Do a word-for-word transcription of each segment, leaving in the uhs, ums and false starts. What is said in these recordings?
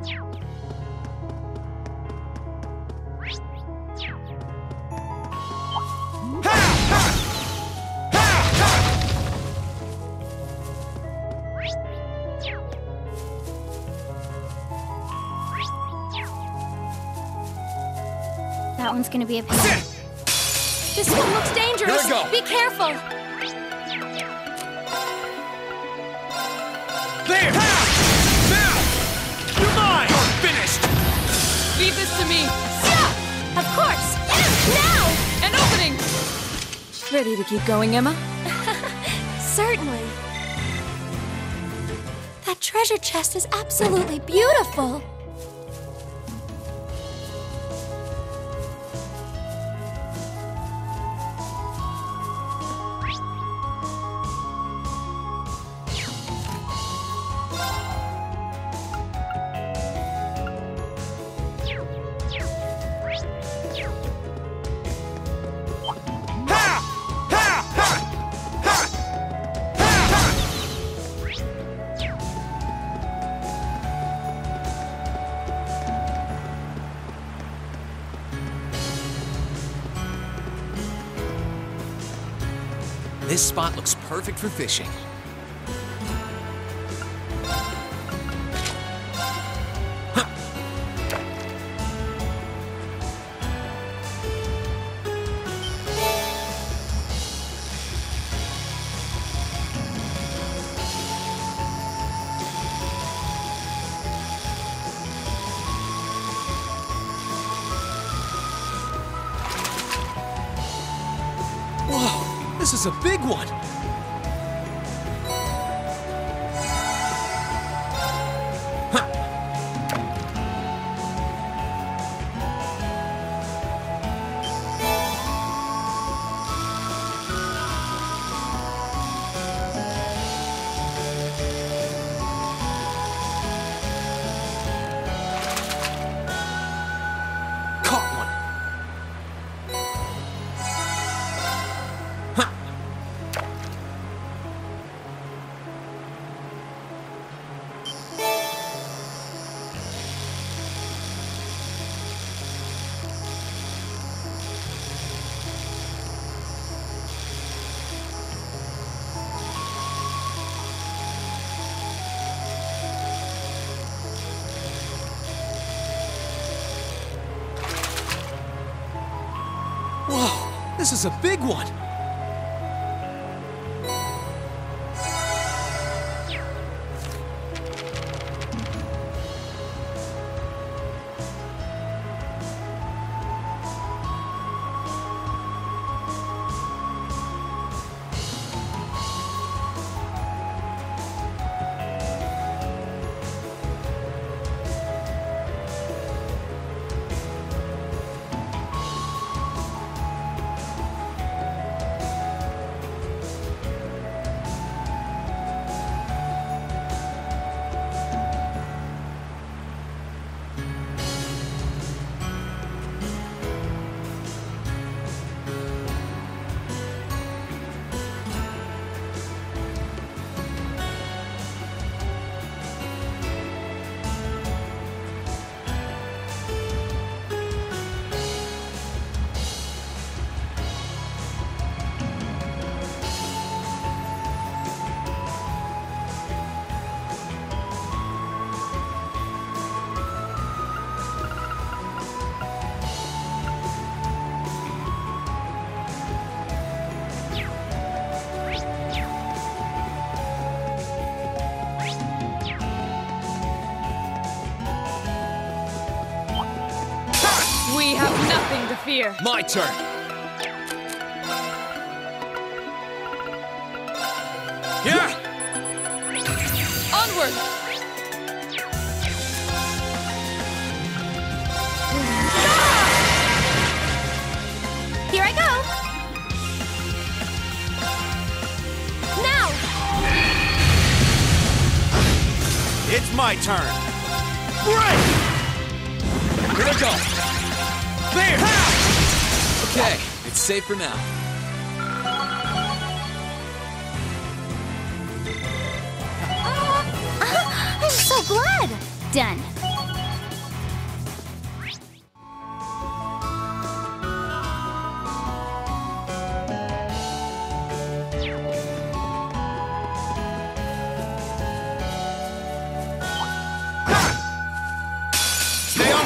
That one's gonna be a pain. This one looks dangerous. Here we go. Be careful. There! Now! You're mine! You're finished! Leave this to me. Yeah, of course. Now! An opening! Ready to keep going, Emma? Certainly. That treasure chest is absolutely beautiful. This spot looks perfect for fishing. Whoa, this is a big one! Whoa, this is a big one! We have nothing to fear. My turn! Yeah! Onward! Here I go. Now. It's my turn! Break! Here I go! There! Ha! Okay, it's safe for now. Uh, I'm so glad. Done.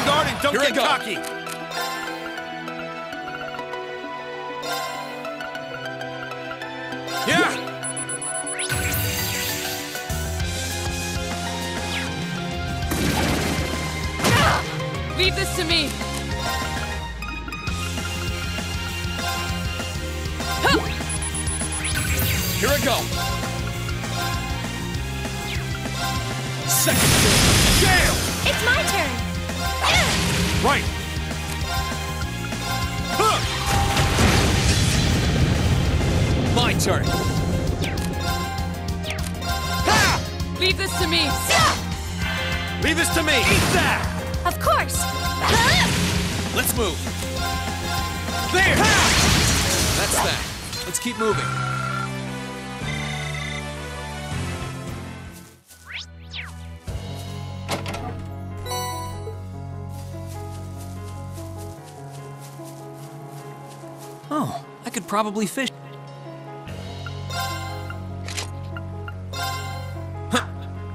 guard and don't Here I get go. cocky. Yeah! Leave this to me. Here I go. Second turn. Gale! It's my turn. Right. Huh. My turn. Ha! Leave this to me. Leave this to me. Eat that! Of course. Let's move. There! Ha! That's that. Let's keep moving. Oh, I could probably fish. Huh.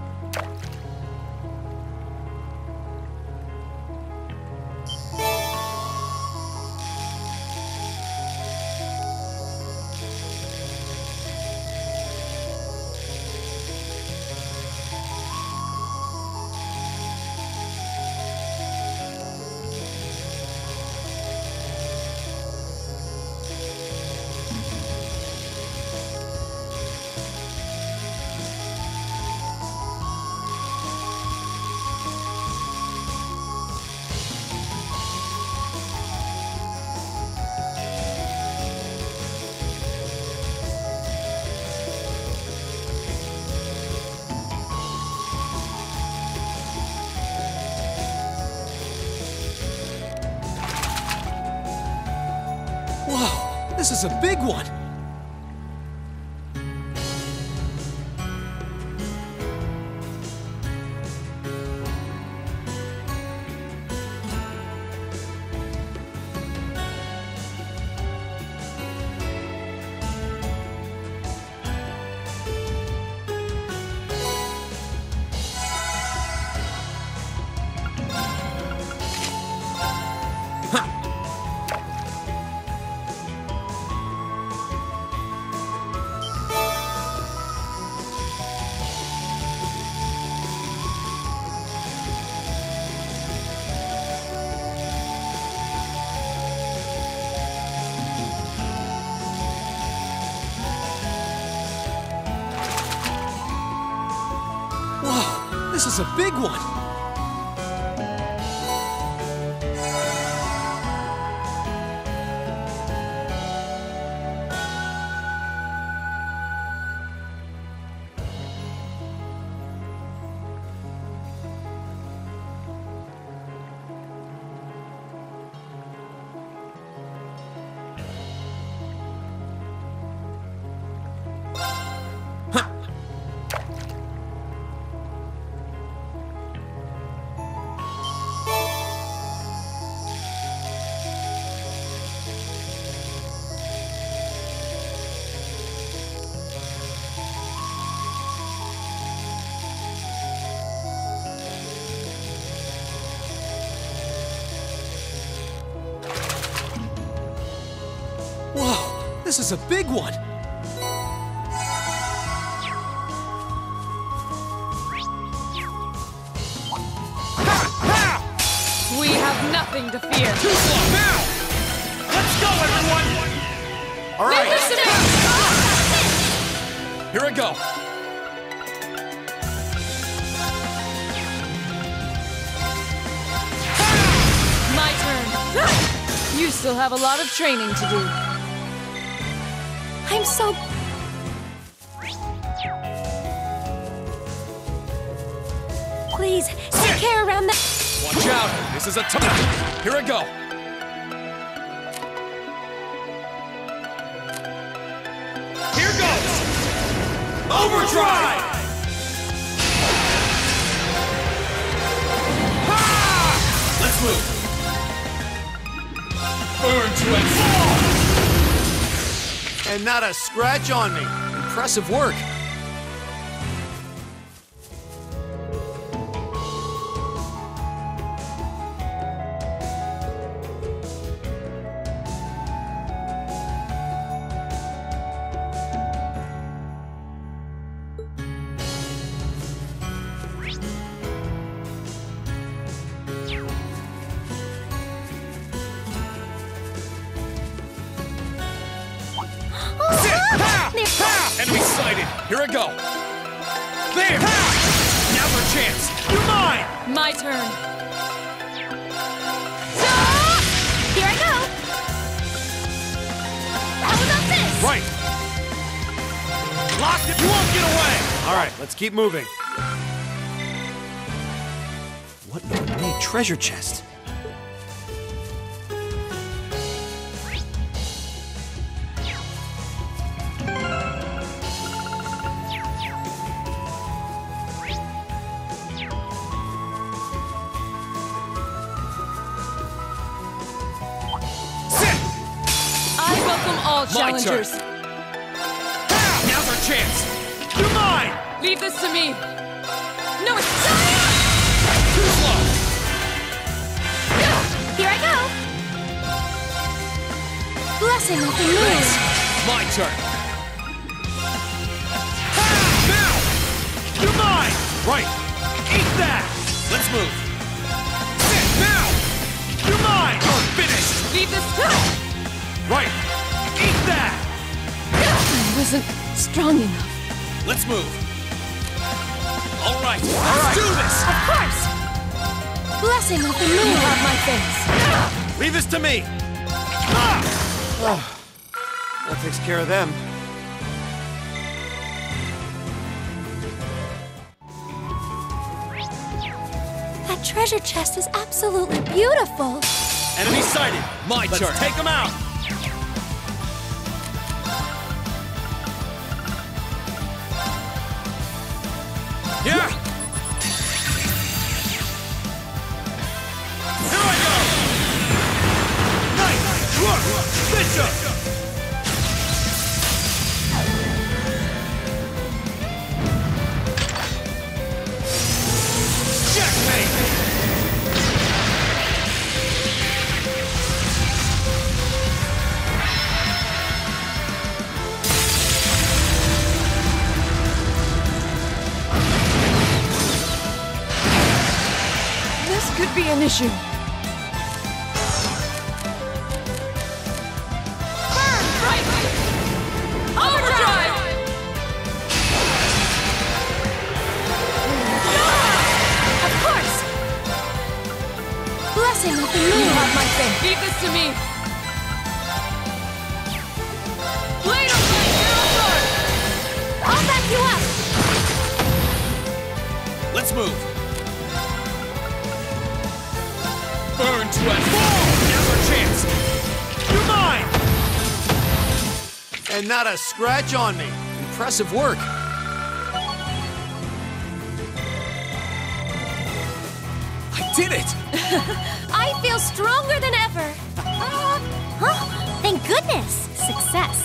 Whoa, this is a big one. Whoa, this is a big one. Whoa, this is a big one. We have nothing to fear. Too slow. Now! Let's go, everyone! All Leave right. this to me. Here I go. My turn. You still have a lot of training to do. I'm so... Please, take care around that... Watch out. This is a tough. Here I go. Here goes! Overdrive! Ha! Let's move. Burn to and And not a scratch on me. impressive work. Here I go. There! Ha! Now's our chance. You're mine! My turn. Ah! Here I go. How about this? Right. Lock it. You won't get away. All right, let's keep moving. What an ornate treasure chest. I welcome all My challengers. turn. Now's our chance. You're mine! Leave this to me. No, it's Too slow. Here I go. Blessing of the moon. Thanks. My turn. Now! You're mine! Right. Eat that! Let's move. Sit now. You're mine! You're finished. leave this. Right. Eat that! I wasn't strong enough. Let's move. All right, let's do this. Of course. Blessing of the moon. You have my thanks. Leave this to me. Ah! Oh, that takes care of them. That treasure chest is absolutely beautiful. Enemy sighted. My Let's turn. take them out. Yeah. Here I go. Nice. Look. Bishop. Checkmate. This could be an issue. Burn right. Overdrive. Of course. Blessing of the You moon. have my thanks. Leave this to me. Blade of Light, Hero Sword. I'll back you up. Let's move. Burn to a fall. Now's our chance. You're mine. And not a scratch on me. Impressive work. I did it. I feel stronger than ever. Uh, huh? Thank goodness. Success.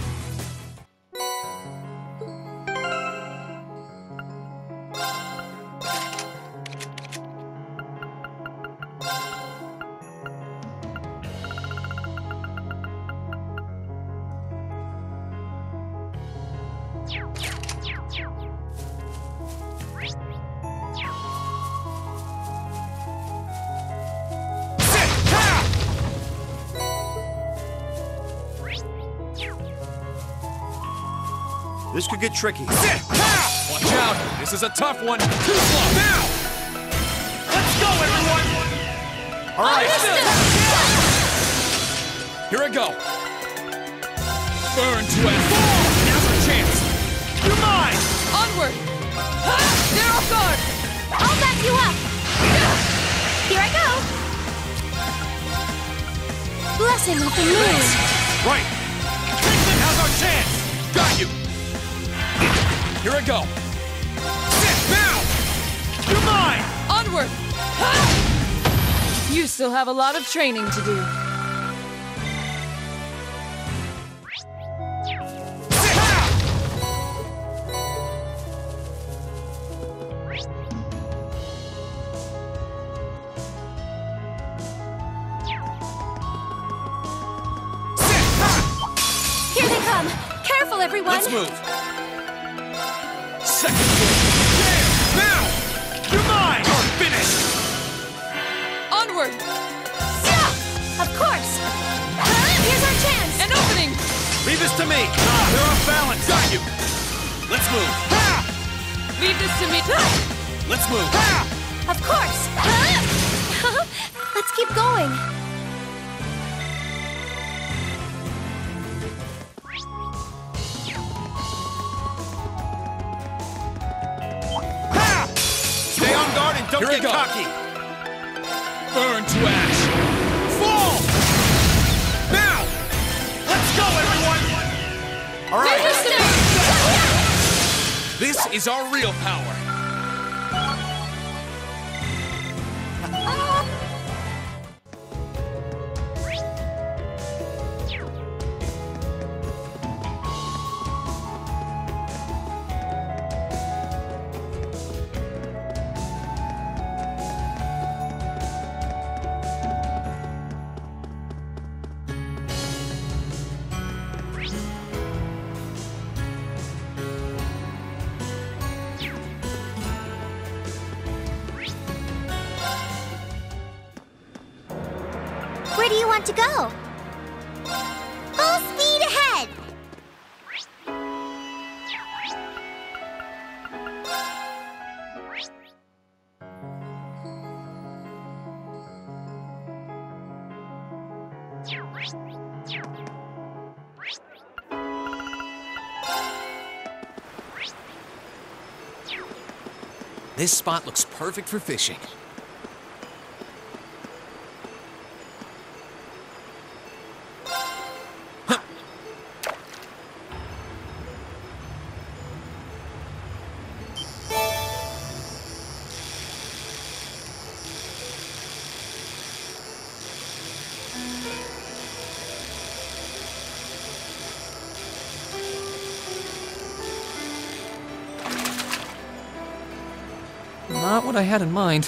Sit. Ha! This could get tricky. Sit. Ha! Watch out. This is a tough one. Too slow. Now. Let's go, everyone. All right. Here I go. Burn to a fall. Now's our chance. You're mine. Onward. Ha! They're off guard. I'll back you up. Here I go. Blessing of the moon. Right. Now's our chance. Got you. Here I go. Sit now. You're mine. Onward. Ha! You still have a lot of training to do. Sit. Ha! Sit. Ha! Here they come. Careful, everyone. Let's move. Second move. There. Now. You're mine. You're finished. Onward. Of course. Here's our chance. An opening. Leave this to me. They're off balance. Got you. Let's move. this to me. Let's move. Of course! Let's keep going. Stay on guard and don't Here I get go. cocky. Burn to ash. Fall! Now! Let's go, everyone! All right. Leave this to me. This is our real power. Where do you want to go? Full speed ahead! This spot looks perfect for fishing. Not what I had in mind.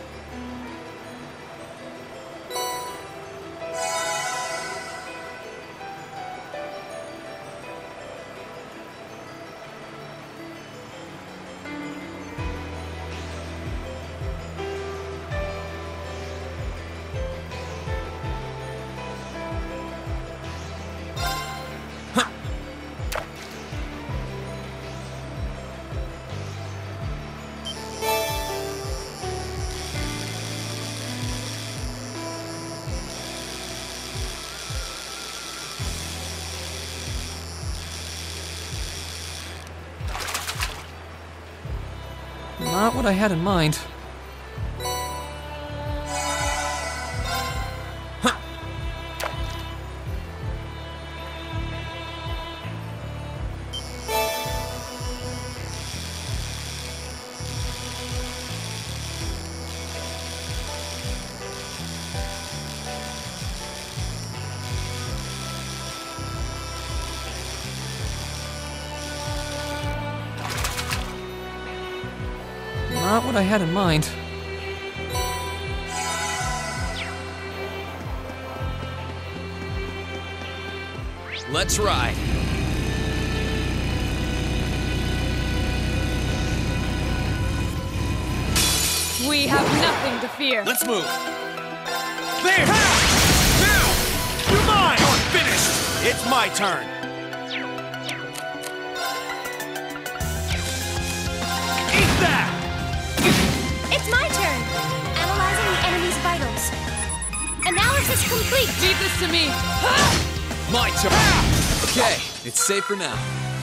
Not what I had in mind. Not what I had in mind. Let's ride. We have nothing to fear. Let's move. There! Now! You're mine! You're finished! It's my turn. Eat that! It's my turn! Analyzing the enemy's vitals. Analysis complete! Leave this to me. My turn. Okay, it's safe for now.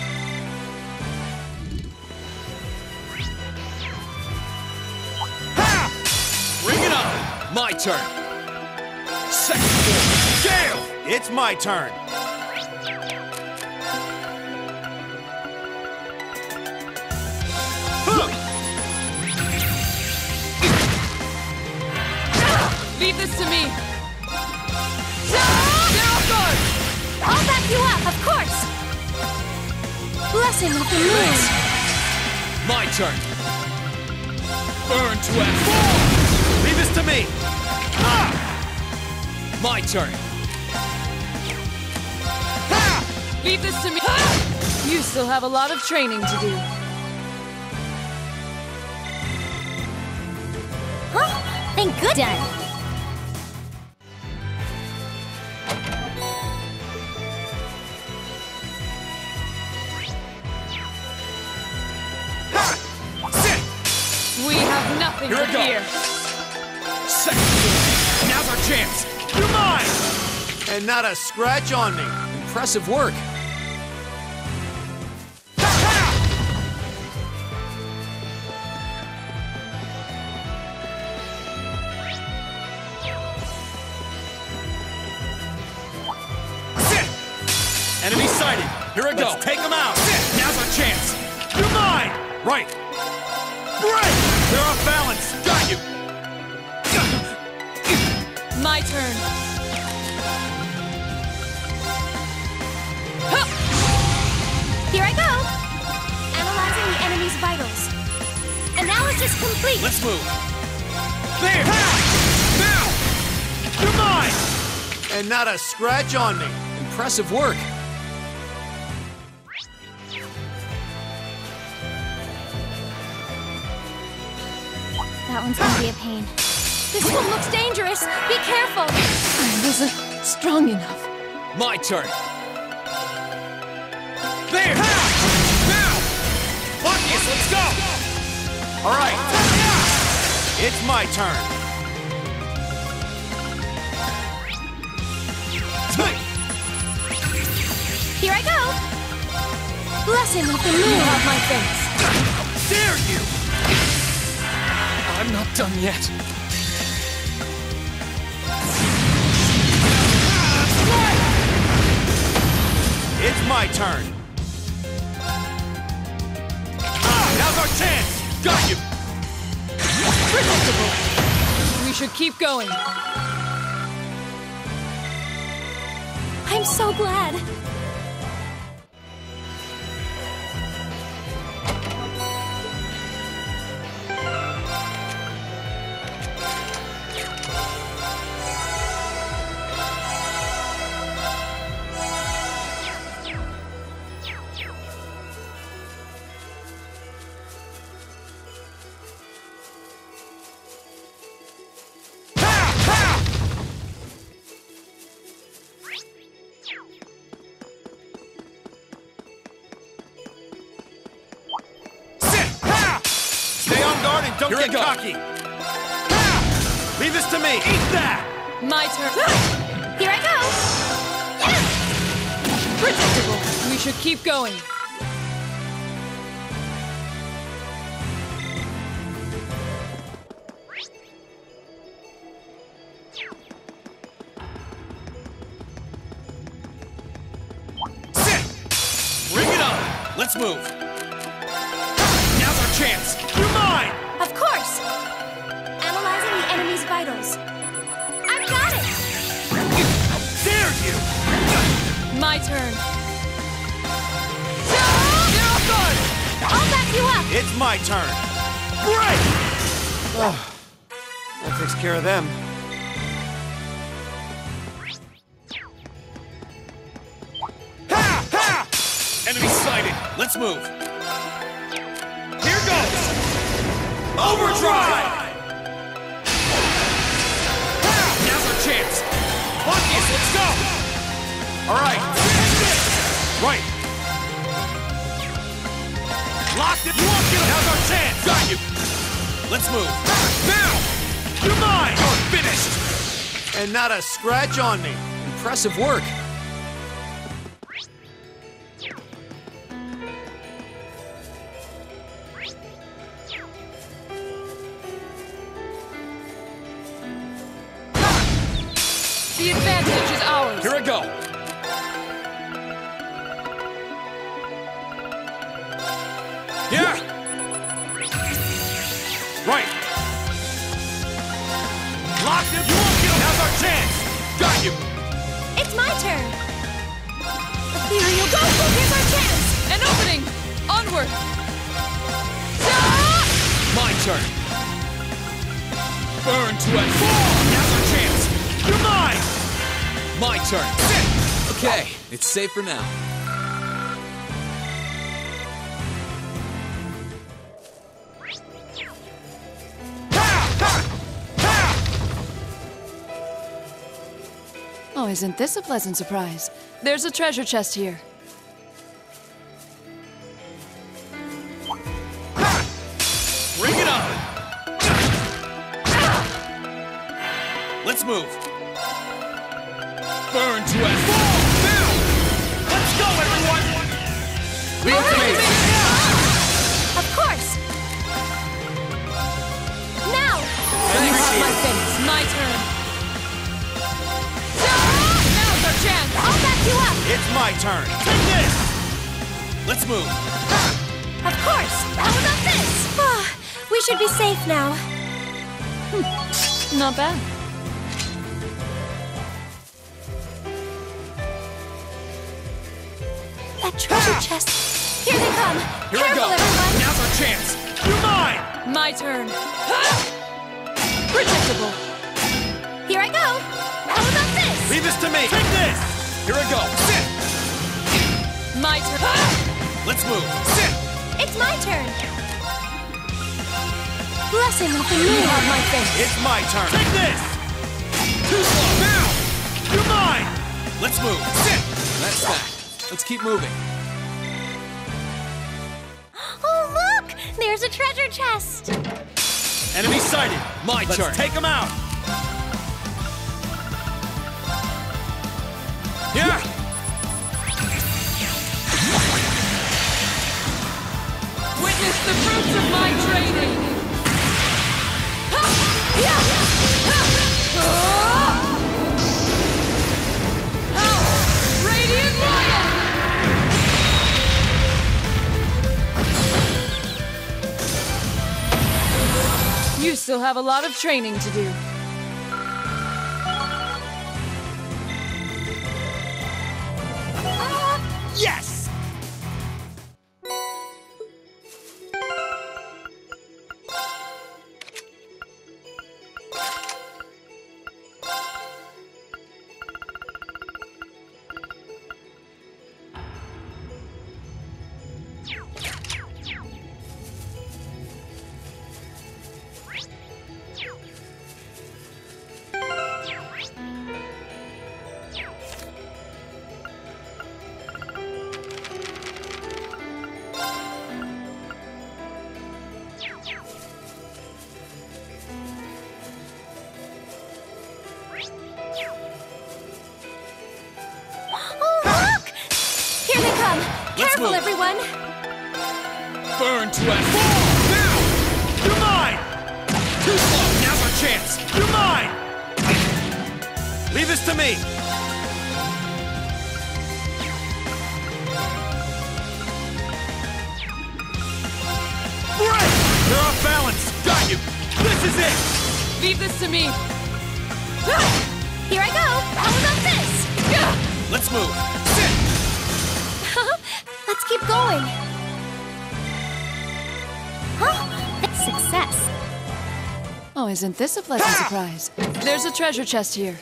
Bring it on! My turn. Second form. Gale! It's my turn. Leave this to me. Zero guard. I'll back you up, of course! Blessing of the moon! My turn. Burn to ash. Leave this to me. Ah! My turn. Leave this to me. You still have a lot of training to do. Huh? Thank good. Done. Sit! We have nothing Here to we go. fear. Second. Now's our chance. You're mine. And not a scratch on me. Impressive work. Enemy sighted. Here I go. Let's take him out. Now's our chance. You're mine. Right. Right. They're off balance. Got you. My turn. Here I go! Analyzing the enemy's vitals. Analysis complete! Let's move. There. Now. You're mine. And not a scratch on me. Impressive work. That one's gonna be a pain. This one looks dangerous! Be careful! I wasn't strong enough. My turn. There. Now. Marcus, let's go. All right. It's my turn. Here I go! Blessing of the moon on my face! Dare you! I'm not done yet. It's my turn. Ah, now's our chance. Got you. Predictable. We should keep going. I'm so glad! Don't Here get I go. cocky. Ah! Leave this to me. Eat that. My turn. Here I go! Predictable. We should keep going. Bring it on. Let's move. Now's our chance. You're mine. Of course! Analyzing the enemy's vitals. I've got it! Dare you! My turn. Get off guard! I'll back you up! It's my turn. Break! Oh, that takes care of them. Ha! Ha! Enemy sighted. Let's move. Here goes. Overdrive! Ha! Now's our chance. Marcus, let's go. All right. Right. Locked it. You won't get him. Now's our chance. Got you. Let's move. Now. You're mine. You're finished. And not a scratch on me. Impressive work. The advantage is ours. Here I go. Yeah. Right. Locked him. You won't get him. Now's our chance. Got you. It's my turn! Ethereal Goku, here's our chance! An opening. Onward. My turn. Burn to a fall. Now's our chance. You're mine. My turn. Okay, it's safe for now. Oh, isn't this a pleasant surprise? There's a treasure chest here. Bring it on. Let's move. Burn to ash. Now! Let's go, everyone! Leave it to me! Of course! Now! You have my face. My turn. Now's our chance. I'll back you up! It's my turn. Take this! Let's move. Of course! How about this? Ah, we should be safe now. Not bad. That treasure chest. Here they come. Here Careful, we go. everyone. Now's our chance. You're mine! My turn. Predictable. Here I go. How about this? Leave this to me! Take this! Here I go. Sit! My turn. Let's move. Sit! It's my turn. Blessing of the You moon. have my face. It's my turn. Take this! Too slow. Now! You're mine! Let's move. Sit! That's that. Let's keep moving. Oh, look! There's a treasure chest. Enemy sighted! My Let's turn. take him out! Yeah! Witness the fruits of my training. Radiant Lion! You still have a lot of training to do. Yes! Oh, look! Here they come. Let's Careful, move. everyone. Burn to ash. Now! You're mine! Too slow. Now's our chance. You're mine! Leave this to me! Break! They're off balance! Got you. This is it! Leave this to me. Here I go. How about this? Let's move. Sit! Let's keep going. Huh? That's success. Oh, isn't this a pleasant surprise? There's a treasure chest here.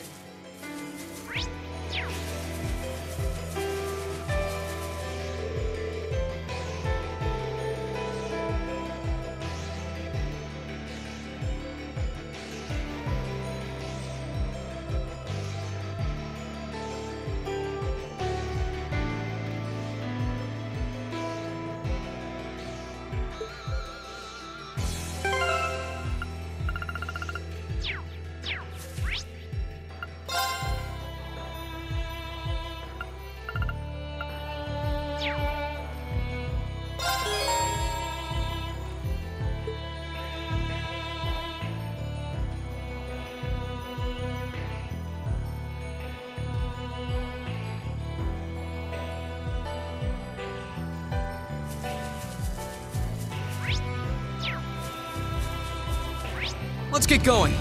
Let's get going.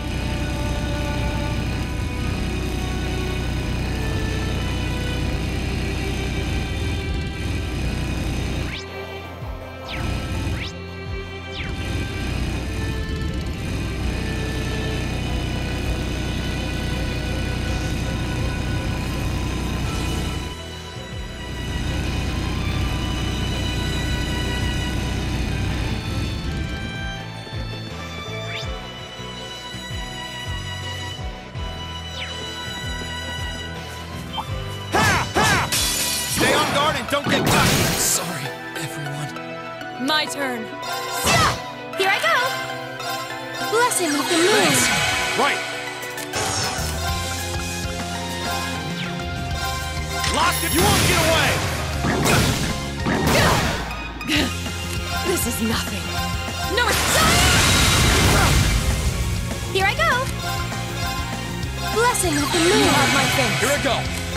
Don't get caught! Sorry, everyone. My turn. Here I go. Blessing of the moon. Right! You won't get away! This is nothing. No, it's Here I go! Blessing of the moon! You have my face. Here I go!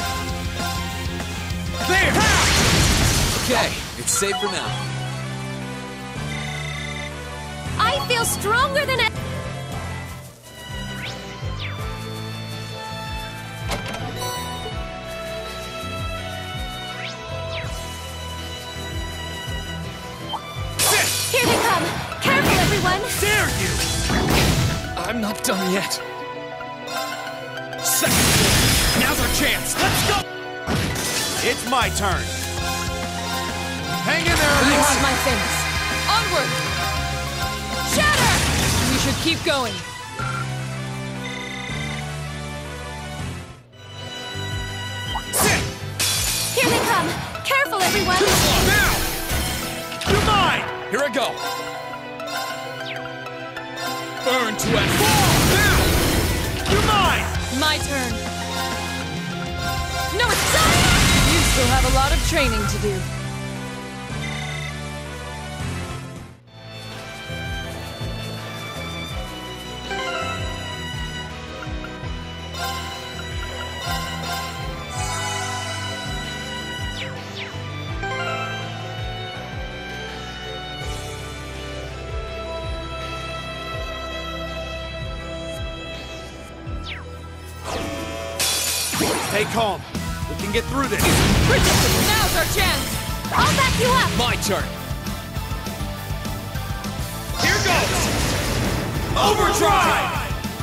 There! Okay, it's safe for now. I feel stronger than ever! Here they come! Careful, everyone! Dare you! I'm not done yet. Second floor. Now's our chance. Let's go! It's my turn. Hang in there, You everyone! have my face. Onward! Shatter! We should keep going. Sit! Here they come! Careful, everyone! Now! You're mine! Here I go! Burn to it! Fall! Now! You're mine! My turn. No, it's not! You still have a lot of training to do. Stay calm. We can get through this. Now's our chance. I'll back you up! My turn! Here goes! Overdrive!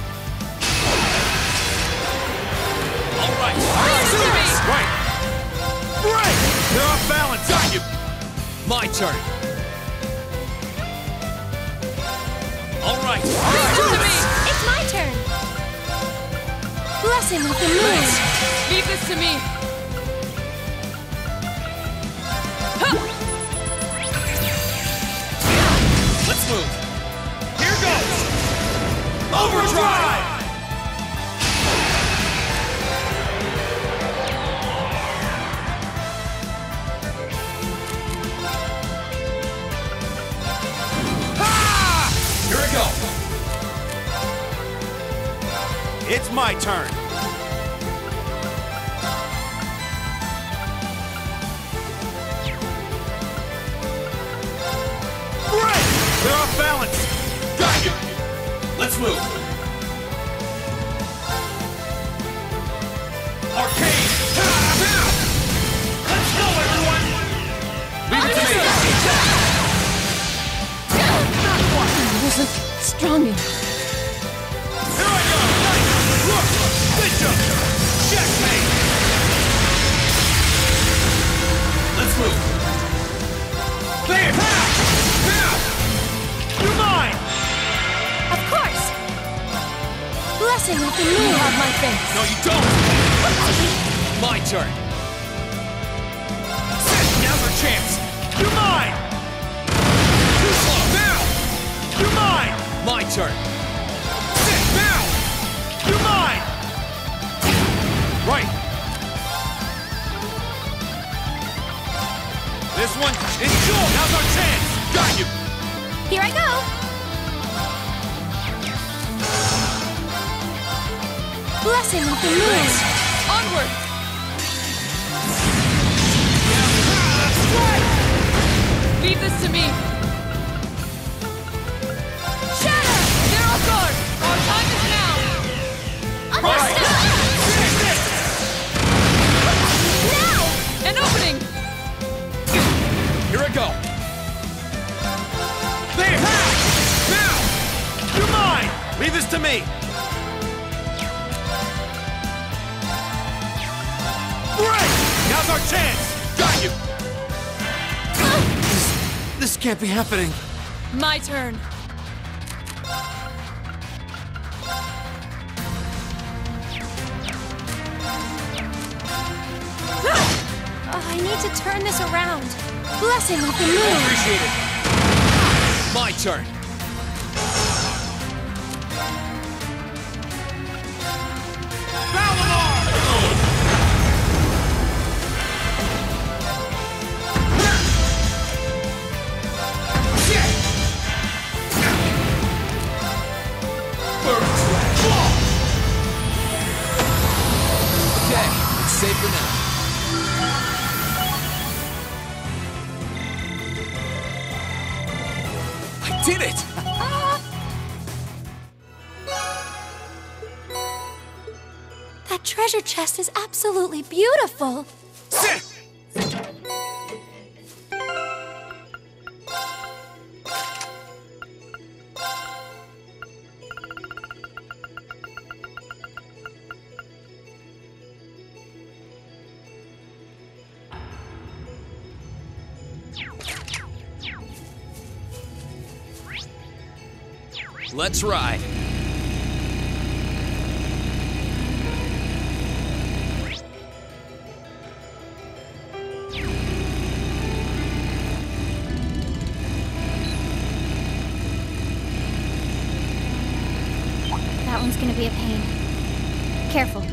All right! Listen to me. Right! Right! They're off balance! Got you! My turn! All right! Listen to me. It's my turn! Blessing of the moon! Leave this to me. Huh. Let's move! Here goes! Overdrive! Ha! Here I go! It's my turn. Right! They're off balance. Got you! Let's move! Arcane! Ha! Now! Let's go, everyone! Leave it to me! I wasn't strong enough. Here I go! Nice! Look! Good jump! Checkmate! Let's move! There! Ha! Now! You're mine! Of course! Blessing of the You moon! have my face. No, you don't! My turn! Sit! Now's our chance! You're mine! Too slow! Now! You're mine! My turn! Sit! Now! You're mine! Right! This one is yours! Now's our chance! Got you! Here I go! Blessing of the moon! Onward! Leave this to me. Shatter! They're off guard! Our time is now! Understood! Finish this! Now! An opening! Here I go! There! Ha! Now! You're mine! Leave this to me! Great! Now's our chance! Got you! This, this can't be happening. My turn. Oh, I need to turn this around. Blessing of the moon! Appreciate it! My turn! That treasure chest is absolutely beautiful. Let's ride. That one's gonna be a pain. Careful.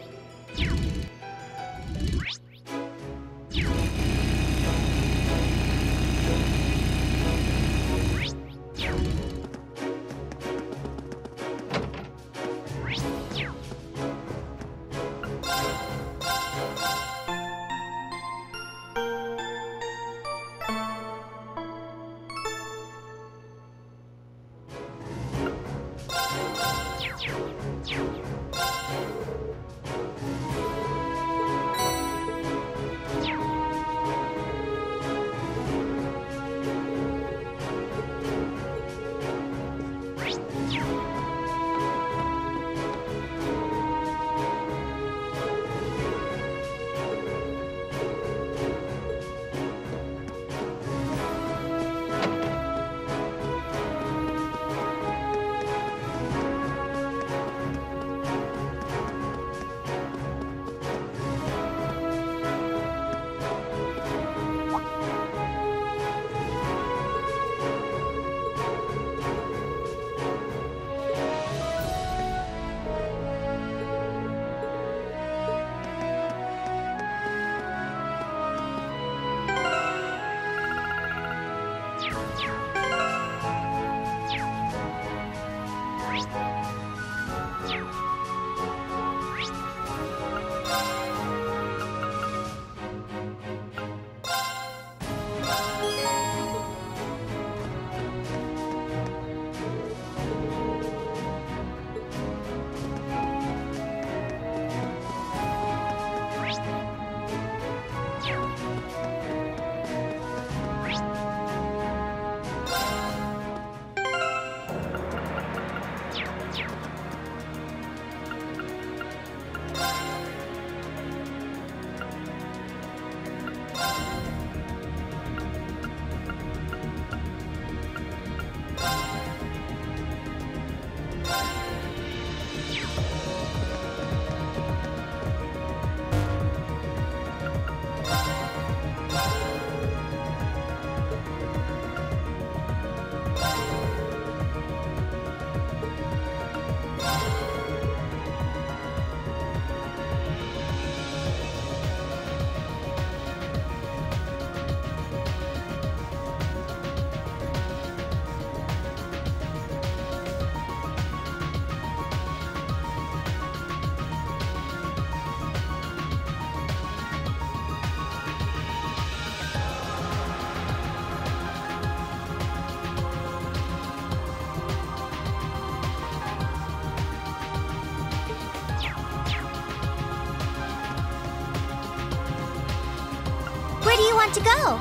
Where do you want to go?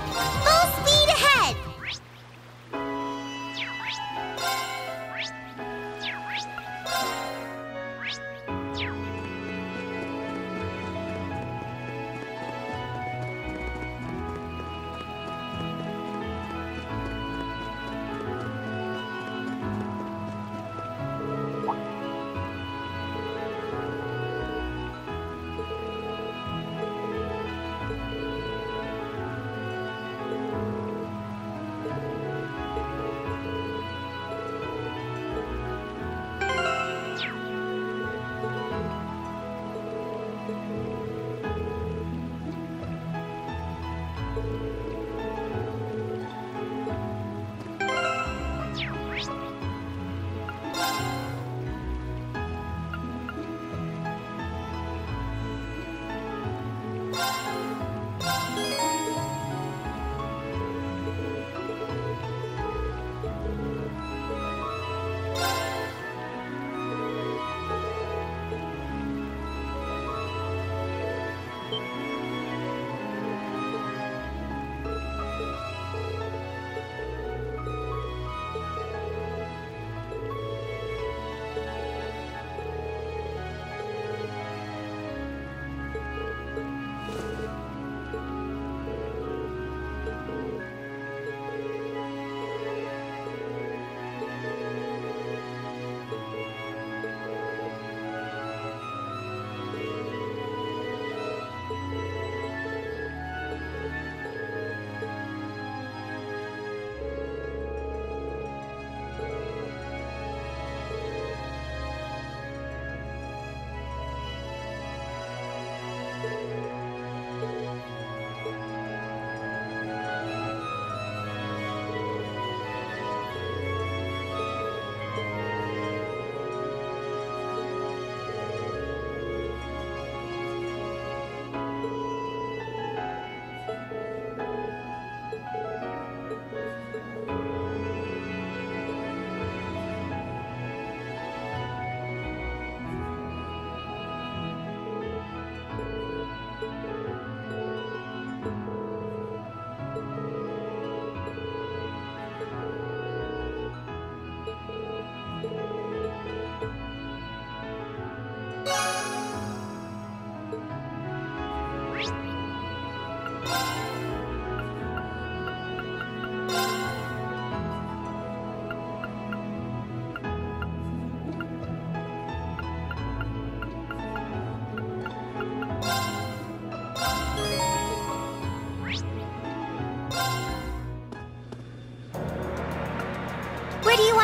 Full speed ahead!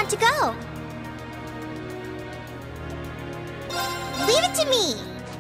want to go? Leave it to me!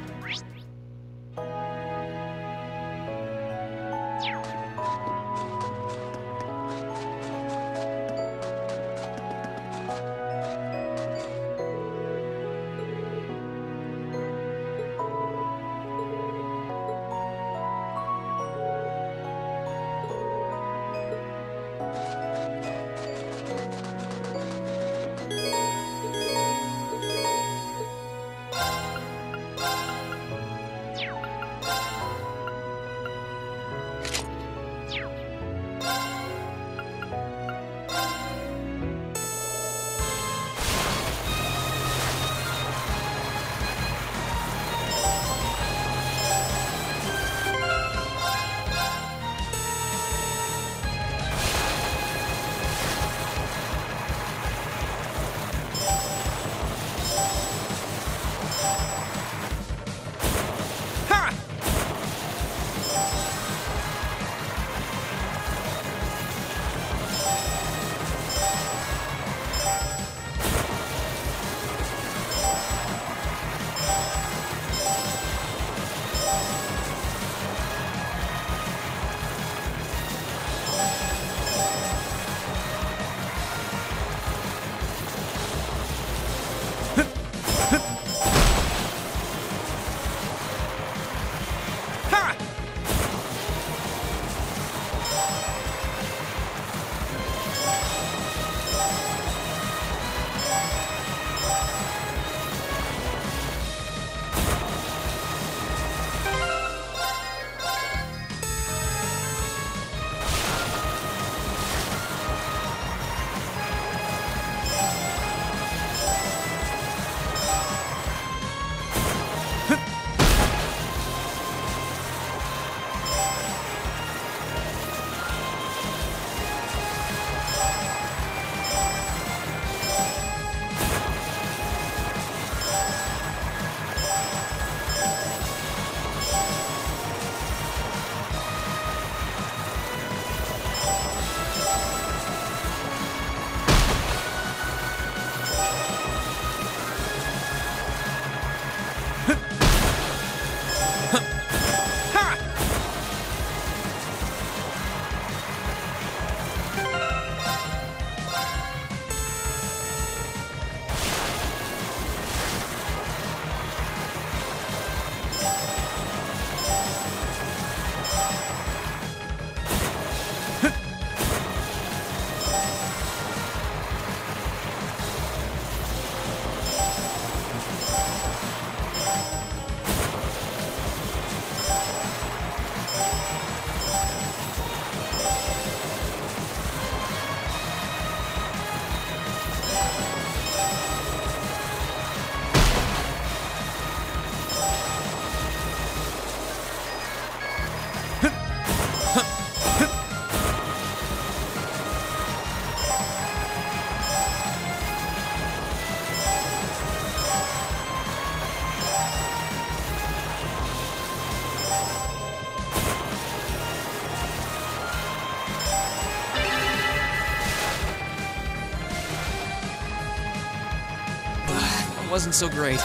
Wasn't so great.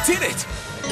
did it!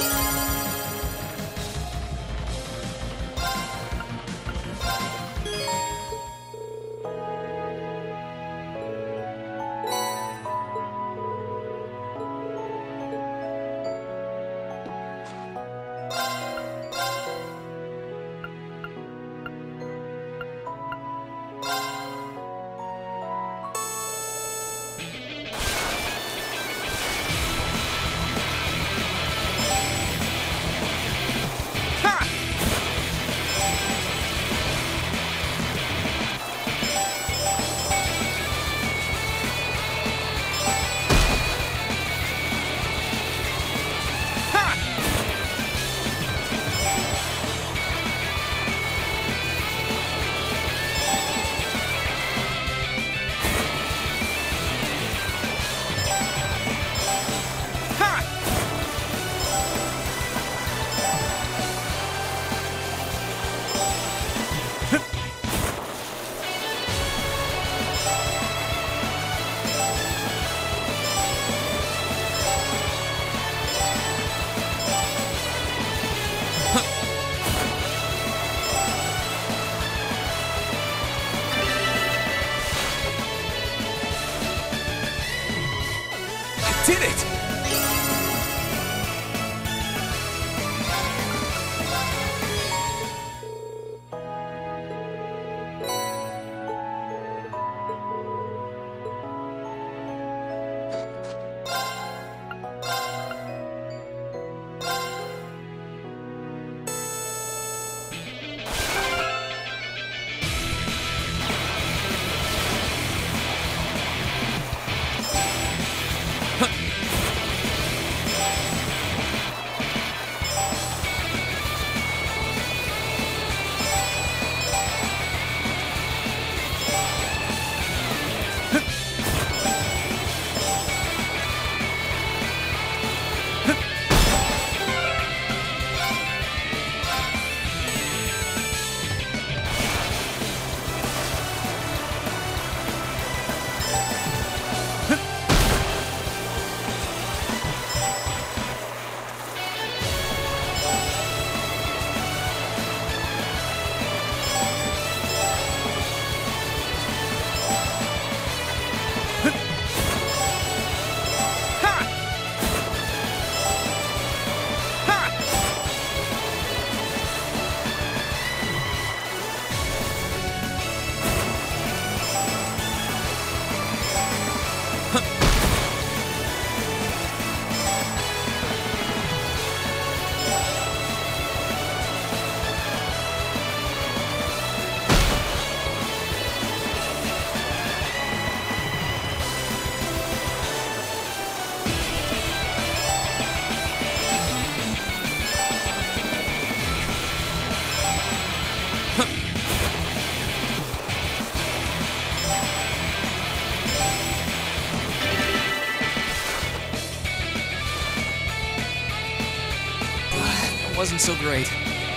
Did it! Wasn't so great.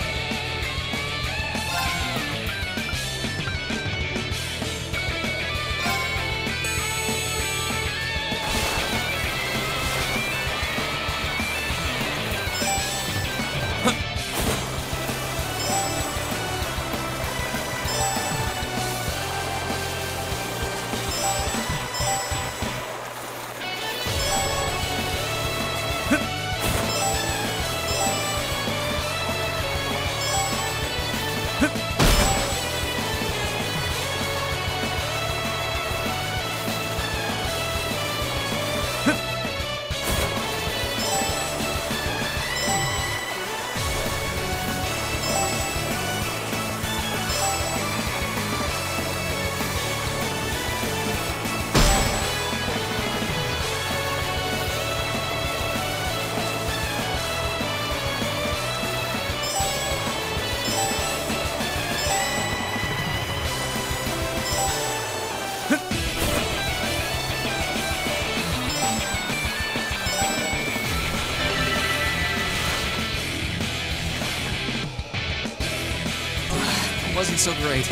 Wasn't so great.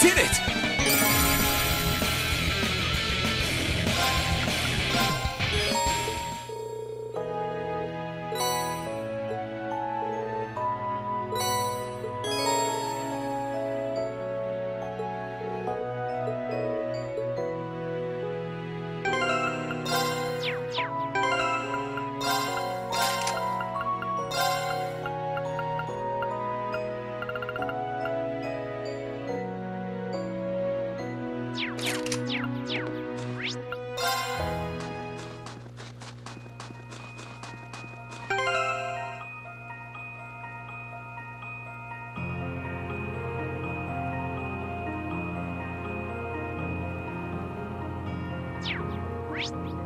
did it! You